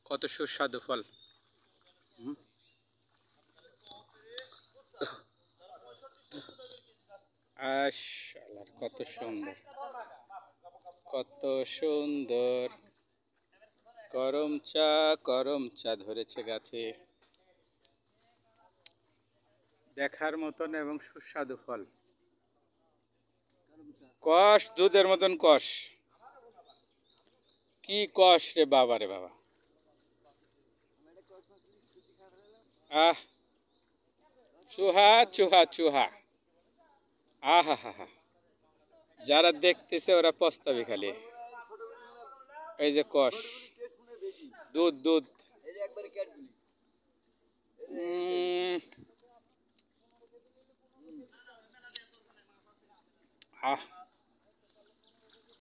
কত সুস্বাদু ফল। আশালার কত সুন্দর, কত সুন্দর। করম চা ধরেছে গাছে, দেখার মতন এবং সুস্বাদু ফল। কষ দুধের মতন কষ, কি কষ রে বাবা রে বাবা। আহ চুহা চুহা চুহা, আহা হা হা। যারা দেখতেছে ওরা পস্তাবে খালি। এই যে কষ, দুধ দুধ। আহ